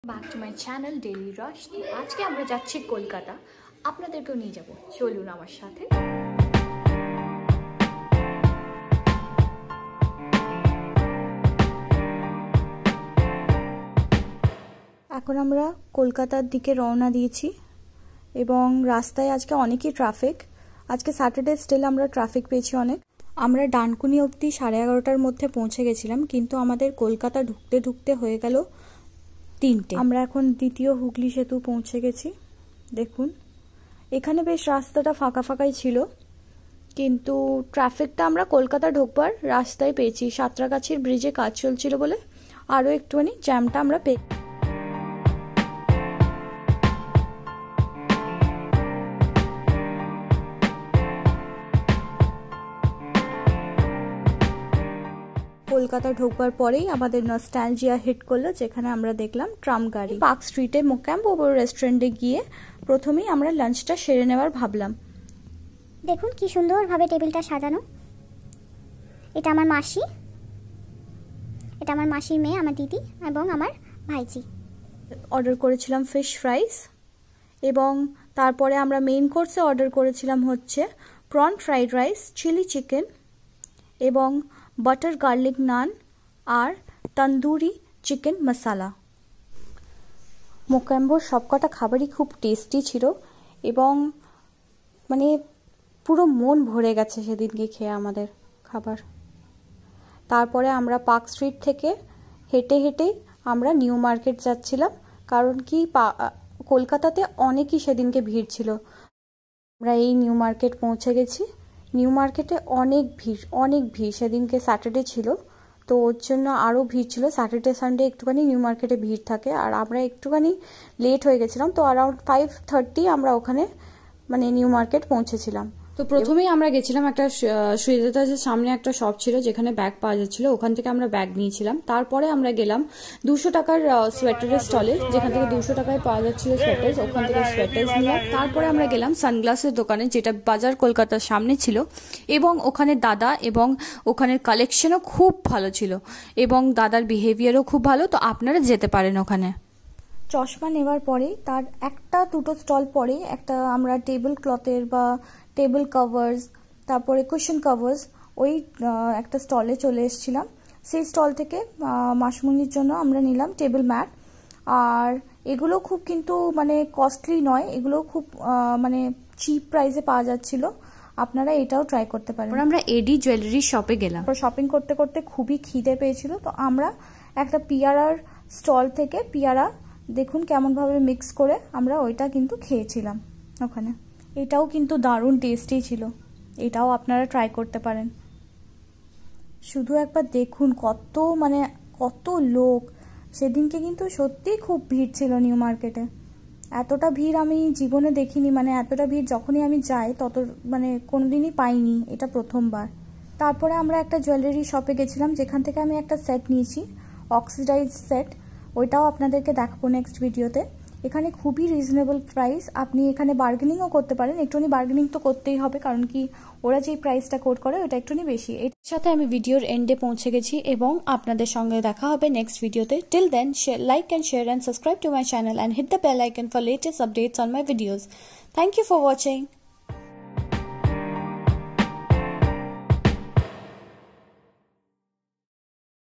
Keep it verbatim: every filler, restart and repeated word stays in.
Back to my channel daily rush. তো আজকে আমরা যাচ্ছি কলকাতা, আপনাদেরকেও নিয়ে যাব, চলুন আমার সাথে। এখন আমরা কলকাতার দিকে রওনা দিয়েছি এবং রাস্তায় আজকে অনেকই ট্রাফিক। আজকে স্যাটারডে, স্টিল আমরা ট্রাফিক পেয়েছি অনেক। আমরা ডানকুনি অবধি সাড়ে এগারোটার মধ্যে পৌঁছে গেছিলাম, কিন্তু আমাদের কলকাতা ঢুকতে ঢুকতে হয়ে গেল তিনটে। আমরা এখন দ্বিতীয় হুগলি সেতু পৌঁছে গেছি। দেখুন এখানে বেশ রাস্তাটা ফাঁকা ফাঁকাই ছিল, কিন্তু ট্রাফিকটা আমরা কলকাতা ঢোকবার রাস্তায় পেয়েছি। সাঁতরাগাছির ব্রিজে কাজ চলছিল বলে আরও একটুখানি জ্যামটা আমরা পেয়ে কলকাতা ঢোকবার পরেই আমাদের নস্টালজিয়া হিট করলো, যেখানে আমরা দেখলাম ট্রাম গাড়ি। পার্ক স্ট্রিটে মোক্যাম্প ওভার রেস্টুরেন্টে গিয়ে প্রথমেই আমরা লাঞ্চটা সেরে নেওয়ার ভাবলাম। দেখুন কি সুন্দরভাবে টেবিলটা সাজানো। এটা আমার মাসি, এটা আমার মাসির মেয়ে, আমার দিদি এবং আমার ভাইজি। অর্ডার করেছিলাম ফিশ ফ্রাইস এবং তারপরে আমরা মেইন কোর্সে অর্ডার করেছিলাম হচ্ছে prawn fried rice, chilli chicken এবং বাটার গার্লিক নান আর তন্দুরি চিকেন মশালা। মোক্যাম্বোর সবকটা খাবারই খুব টেস্টি ছিল এবং মানে পুরো মন ভরে গেছে সেদিনকে খেয়ে আমাদের খাবার। তারপরে আমরা পার্ক স্ট্রিট থেকে হেঁটে হেঁটে আমরা নিউ মার্কেট যাচ্ছিলাম, কারণ কি কলকাতাতে অনেকই সেদিনকে ভিড় ছিল। আমরা এই নিউ মার্কেট পৌঁছে গেছি। নিউ মার্কেটে অনেক ভিড়, অনেক ভিড়। সেদিনকে স্যাটারডে ছিল, তো ওর জন্য আরও ভিড় ছিল। স্যাটারডে সানডে একটুখানি নিউ মার্কেটে ভিড় থাকে, আর আমরা একটুখানি লেট হয়ে গেছিলাম, তো অ্যারাউন্ড ফাইভ থার্টি আমরা ওখানে মানে নিউ মার্কেট পৌঁছেছিলাম। তো প্রথমেই আমরা গেছিলাম একটা শ্রীদাসের সামনে একটা শপ ছিল যেখানে ব্যাগ পাওয়া যাচ্ছিল, ওখান থেকে আমরা ব্যাগ নিয়েছিলাম। তারপরে আমরা গেলাম দুশো টাকার সোয়েটারের স্টলে, যেখান থেকে দুশো টাকায় পাওয়া যাচ্ছিল সোয়েটার্স, ওখান থেকে সোয়েটার্স নিলাম। তারপরে আমরা গেলাম সানগ্লাসের দোকানে, যেটা বাজার কলকাতার সামনে ছিল, এবং ওখানে দাদা এবং ওখানের কালেকশনও খুব ভালো ছিল এবং দাদার বিহেভিয়ারও খুব ভালো, তো আপনারা যেতে পারেন ওখানে। চশমা নেওয়ার পরে তার একটা দুটো স্টল পরে একটা আমরা টেবিল ক্লথের বা টেবিল কভার্স, তারপরে কুশন কভার্স, ওই একটা স্টলে চলে এসেছিলাম। সেই স্টল থেকে মাসমুনির জন্য আমরা নিলাম টেবিল ম্যাট, আর এগুলো খুব কিন্তু মানে কস্টলি নয়, এগুলো খুব মানে চিপ প্রাইসে পাওয়া যাচ্ছিল। আপনারা এটাও ট্রাই করতে পারেন। আমরা এডি জুয়েলারি শপে গেলাম। শপিং করতে করতে খুবই খিদে পেয়েছিল, তো আমরা একটা পিয়ারার স্টল থেকে পিয়ারা দেখুন কেমনভাবে মিক্স করে আমরা ওইটা কিন্তু খেয়েছিলাম ওখানে। এটাও কিন্তু দারুণ টেস্টি ছিল, এটাও আপনারা ট্রাই করতে পারেন। শুধু একবার দেখুন কত মানে কত লোক। সেদিনকে কিন্তু সত্যিই খুব ভিড় ছিল নিউ মার্কেটে। এতটা ভিড় আমি জীবনে দেখিনি, মানে এতটা ভিড় যখনই আমি যাই তত মানে কোনোদিনই পাইনি, এটা প্রথমবার। তারপরে আমরা একটা জুয়েলারি শপে গেছিলাম, যেখান থেকে আমি একটা সেট নিয়েছি, অক্সিডাইজ সেট। ওইটাও আপনাদেরকে দেখাবো নেক্সট ভিডিওতে। এখানে খুবই রিজনেবল প্রাইস, আপনি এখানে বার্গেনিংও করতে পারেন। একটুখানি বার্গেনিং তো করতেই হবে, কারণ কি ওরা যেই প্রাইসটা কোট করে ওটা একটুখানি বেশি। এর সাথে আমি ভিডিওর এন্ডে পৌঁছে গেছি এবং আপনাদের সঙ্গে দেখা হবে নেক্সট ভিডিওতে। Till then, like and share and subscribe to my channel and hit the bell icon for latest updates on my videos. Thank you for watching.